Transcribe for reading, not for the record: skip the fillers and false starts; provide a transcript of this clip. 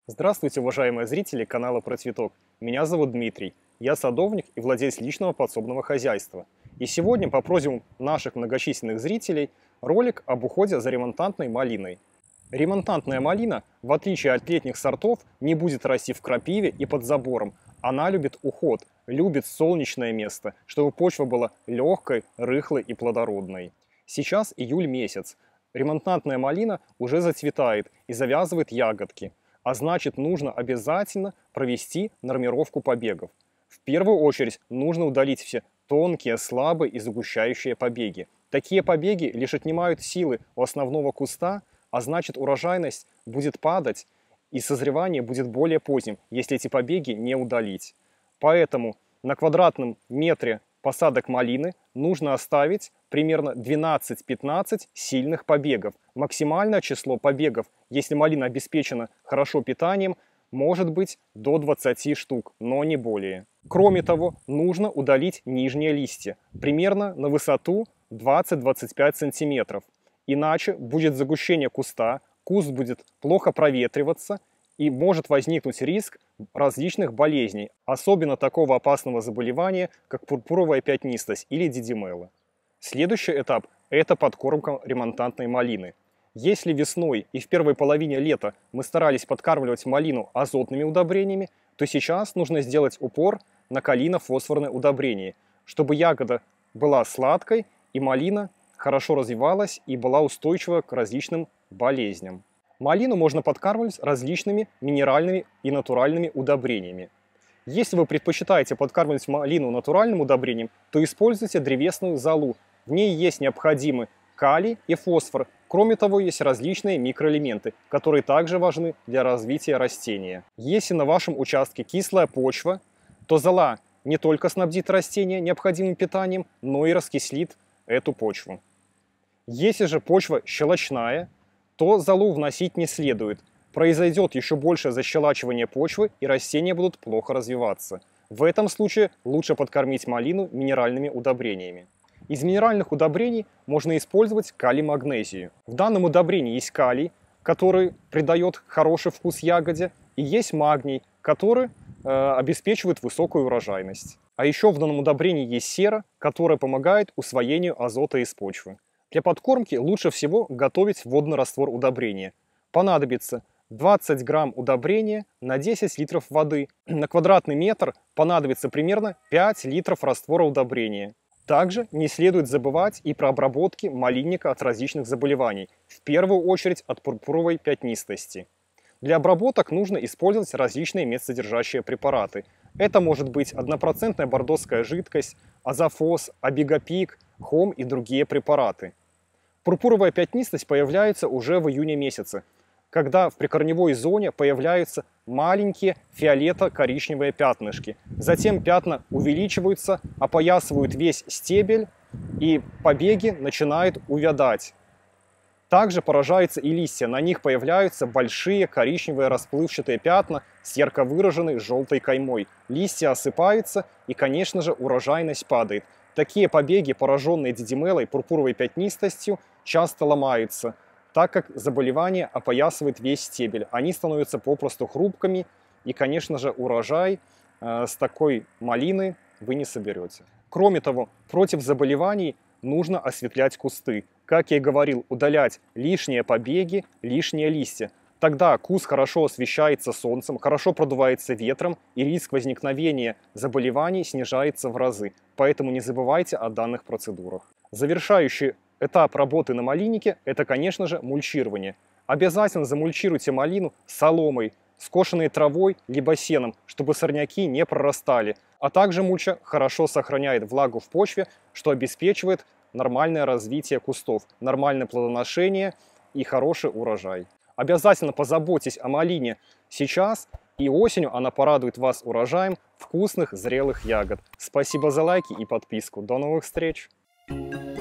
Здравствуйте, уважаемые зрители канала Про Цветок. Меня зовут Дмитрий. Я садовник и владелец личного подсобного хозяйства. И сегодня по просьбам наших многочисленных зрителей ролик об уходе за ремонтантной малиной. Ремонтантная малина, в отличие от летних сортов, не будет расти в крапиве и под забором. Она любит уход, любит солнечное место, чтобы почва была легкой, рыхлой и плодородной. Сейчас июль месяц. Ремонтантная малина уже зацветает и завязывает ягодки. А значит, нужно обязательно провести нормировку побегов. В первую очередь нужно удалить все тонкие, слабые и загущающие побеги. Такие побеги лишь отнимают силы у основного куста, а значит, урожайность будет падать и созревание будет более поздним, если эти побеги не удалить. Поэтому на квадратном метре посадок малины нужно оставить примерно 12-15 сильных побегов. Максимальное число побегов, если малина обеспечена хорошо питанием, может быть до 20 штук, но не более. Кроме того, нужно удалить нижние листья, примерно на высоту 20-25 сантиметров. Иначе будет загущение куста, куст будет плохо проветриваться и может возникнуть риск различных болезней, особенно такого опасного заболевания, как пурпуровая пятнистость или дидимела. Следующий этап – это подкормка ремонтантной малины. Если весной и в первой половине лета мы старались подкармливать малину азотными удобрениями, то сейчас нужно сделать упор на калийно-фосфорное удобрение, чтобы ягода была сладкой и малина хорошо развивалась и была устойчива к различным болезням. Малину можно подкармливать различными минеральными и натуральными удобрениями. Если вы предпочитаете подкармливать малину натуральным удобрением, то используйте древесную золу. В ней есть необходимый калий и фосфор. Кроме того, есть различные микроэлементы, которые также важны для развития растения. Если на вашем участке кислая почва, то зола не только снабдит растение необходимым питанием, но и раскислит эту почву. Если же почва щелочная, то золу вносить не следует. Произойдет еще большее защелачивание почвы, и растения будут плохо развиваться. В этом случае лучше подкормить малину минеральными удобрениями. Из минеральных удобрений можно использовать калий-магнезию. В данном удобрении есть калий, который придает хороший вкус ягоде, и есть магний, который обеспечивает высокую урожайность. А еще в данном удобрении есть сера, которая помогает усвоению азота из почвы. Для подкормки лучше всего готовить водный раствор удобрения. Понадобится 20 грамм удобрения на 10 литров воды. На квадратный метр понадобится примерно 5 литров раствора удобрения. Также не следует забывать и про обработки малинника от различных заболеваний, в первую очередь от пурпуровой пятнистости. Для обработок нужно использовать различные медсодержащие препараты. Это может быть 1% бордоская жидкость, азофос, абигапик, хом и другие препараты. Пурпуровая пятнистость появляется уже в июне месяце, когда в прикорневой зоне появляются маленькие фиолето-коричневые пятнышки. Затем пятна увеличиваются, опоясывают весь стебель, и побеги начинают увядать. Также поражаются и листья, на них появляются большие коричневые расплывчатые пятна с ярко выраженной желтой каймой. Листья осыпаются, и, конечно же, урожайность падает. Такие побеги, пораженные дидимелой, пурпуровой пятнистостью, часто ломаются, так как заболевание опоясывает весь стебель. Они становятся попросту хрупкими, и, конечно же, урожай с такой малины вы не соберете. Кроме того, против заболеваний нужно осветлять кусты. Как я и говорил, удалять лишние побеги, лишние листья. Тогда куст хорошо освещается солнцем, хорошо продувается ветром, и риск возникновения заболеваний снижается в разы. Поэтому не забывайте о данных процедурах. Завершающий этап работы на малиннике – это, конечно же, мульчирование. Обязательно замульчируйте малину соломой, скошенной травой, либо сеном, чтобы сорняки не прорастали. А также мульча хорошо сохраняет влагу в почве, что обеспечивает нормальное развитие кустов, нормальное плодоношение и хороший урожай. Обязательно позаботьтесь о малине сейчас, и осенью она порадует вас урожаем вкусных зрелых ягод. Спасибо за лайки и подписку. До новых встреч!